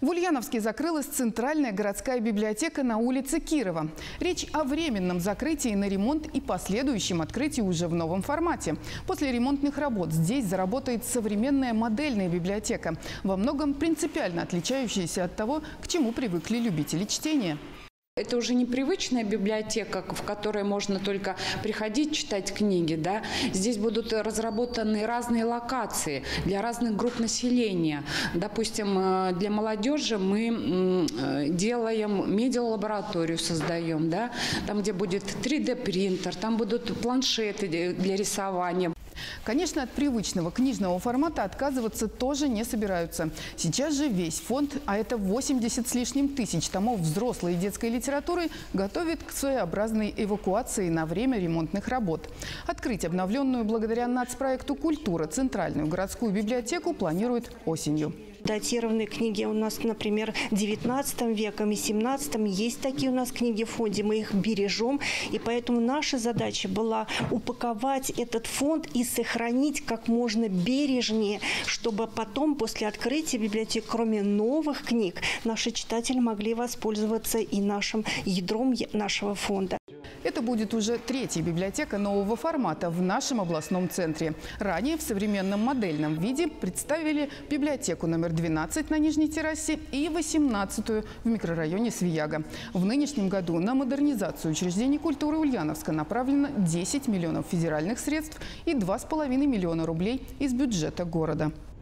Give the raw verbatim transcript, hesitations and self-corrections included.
В Ульяновске закрылась центральная городская библиотека на улице Кирова. Речь о временном закрытии на ремонт и последующем открытии уже в новом формате. После ремонтных работ здесь заработает современная модельная библиотека, во многом принципиально отличающаяся от того, к чему привыкли любители чтения. Это уже непривычная библиотека, в которой можно только приходить, читать книги. Да? Здесь будут разработаны разные локации для разных групп населения. Допустим, для молодежи мы делаем медиалабораторию, создаем. Да? Там, где будет три дэ принтер, там будут планшеты для рисования. Конечно, от привычного книжного формата отказываться тоже не собираются. Сейчас же весь фонд, а это восемьдесят с лишним тысяч томов взрослой и детской литературы, готовит к своеобразной эвакуации на время ремонтных работ. Открыть обновленную благодаря нацпроекту «Культура» центральную городскую библиотеку планируют осенью. Датированные книги у нас, например, девятнадцатым веком и семнадцатым. Есть такие у нас книги в фонде, мы их бережем. И поэтому наша задача была упаковать этот фонд и сохранить как можно бережнее, чтобы потом, после открытия библиотеки, кроме новых книг, наши читатели могли воспользоваться и нашим ядром нашего фонда. Это будет уже третья библиотека нового формата в нашем областном центре. Ранее в современном модельном виде представили библиотеку номер двенадцать на Нижней террасе и восемнадцатую в микрорайоне Свияга. В нынешнем году на модернизацию учреждений культуры Ульяновска направлено десять миллионов федеральных средств и два с половиной миллиона рублей из бюджета города.